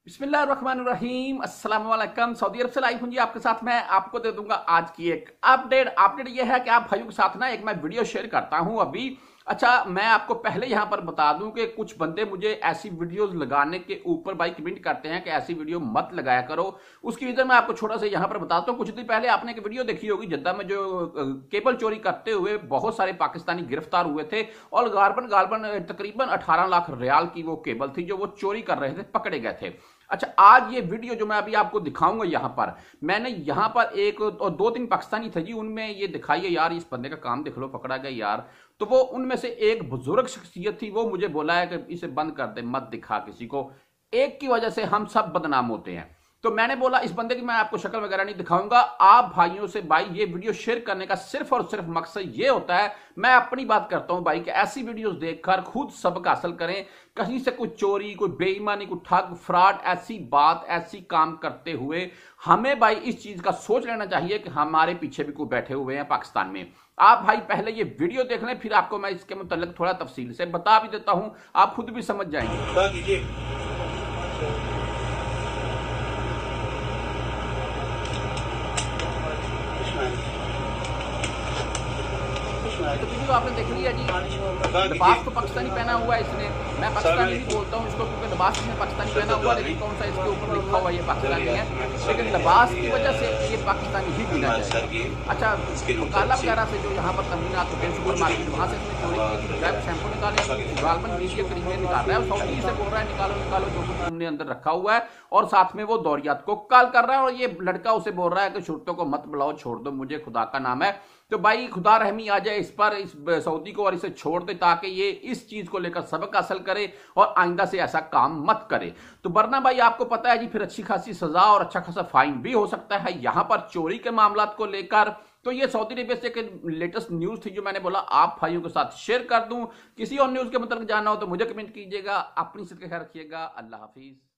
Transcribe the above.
बिस्मिल्लाहिर्रहमानिर्रहीम अस्सलाम वालेकुम। सऊदी अरब से लाइव हूं जी आपके साथ। मैं आपको दे दूंगा आज की एक अपडेट ये है कि आप भाइयों के साथ ना एक मैं वीडियो शेयर करता हूं अभी। अच्छा, मैं आपको पहले यहां पर बता दूं कि कुछ बंदे मुझे ऐसी वीडियोस लगाने के ऊपर भाई कमेंट करते हैं कि ऐसी वीडियो मत लगाया करो। उसकी रीजन मैं आपको छोटा सा यहां पर बताता हूं। कुछ दिन पहले आपने एक वीडियो देखी होगी जद्दा में, जो केबल चोरी करते हुए बहुत सारे पाकिस्तानी गिरफ्तार हुए थे और गालबन तकरीबन 18 लाख रियाल की वो केबल थी जो वो चोरी कर रहे थे, पकड़े गए थे। अच्छा, आज ये वीडियो जो मैं अभी आपको दिखाऊंगा यहां पर, मैंने यहां पर एक और दो तीन पाकिस्तानी थे जी, उनमें ये दिखाइए यार, इस बंदे का काम देख लो, पकड़ा गया यार। तो वो उनमें से एक बुजुर्ग शख्सियत थी, वो मुझे बोला है कि इसे बंद कर दे, मत दिखा किसी को, एक की वजह से हम सब बदनाम होते हैं। तो मैंने बोला इस बंदे की मैं आपको शक्ल वगैरह नहीं दिखाऊंगा। आप भाइयों से भाई ये वीडियो शेयर करने का सिर्फ और सिर्फ मकसद ये होता है, मैं अपनी बात करता हूं भाई, कि ऐसी वीडियोस देखकर खुद सबक हासिल करें। कहीं से कोई चोरी, कोई बेईमानी, कोई ठग फ्रॉड, ऐसी बात ऐसी काम करते हुए हमें भाई इस चीज का सोच लेना चाहिए कि हमारे पीछे भी कोई बैठे हुए हैं पाकिस्तान में। आप भाई पहले ये वीडियो देख लें, फिर आपको मैं इसके मुतालिक थोड़ा तफसील से बता भी देता हूं, आप खुद भी समझ जाएंगे। तो वीडियो आपने देख लिया जी। लिबास तो पाकिस्तानी पहना हुआ है इसने, मैं पाकिस्तानी भी बोलता हूँ इसको क्योंकि लिबास इसने पाकिस्तानी पहना हुआ, लेकिन कौन सा इसके ऊपर लिखा हुआ ये पाकिस्तानी है, लेकिन लिबास की वजह से ये पाकिस्तानी ही गिना जाएगा। अच्छा, काला वगैरह से जो यहाँ पर तमीनात होते हैं सुपर मार्केट, वहाँ से इसने चोरी की, ब्लैक शैम्पू निकाले, गालबन लीजिए करीब निकाल रहा है, सऊदी से बोल रहा है निकालो निकालो जो कुछ तुमने अंदर रखा हुआ है, और साथ में वो दौरियात को कॉल कर रहा है, और ये लड़का उसे बोल रहा है कि शुरतों को मत बुलाओ, छोड़ दो, मुझे खुदा का नाम है। तो भाई खुदा रहमी आ जाए इस पर, इस सऊदी को, और इसे छोड़ दे ताकि ये इस चीज को लेकर सबक हासिल करे और आइंदा से ऐसा काम मत करे। तो वरना भाई आपको पता है जी, फिर अच्छी खासी सजा और अच्छा खासा फाइन भी हो सकता है यहां पर चोरी के मामला को लेकर। तो ये सऊदी अरेबिया से एक लेटेस्ट न्यूज थी जो मैंने बोला आप भाइयों के साथ शेयर कर दूं। किसी और न्यूज के मतलब जानना हो तो मुझे कमेंट कीजिएगा। अपनी सेहत का ख्याल रखिएगा। अल्लाह हाफिज।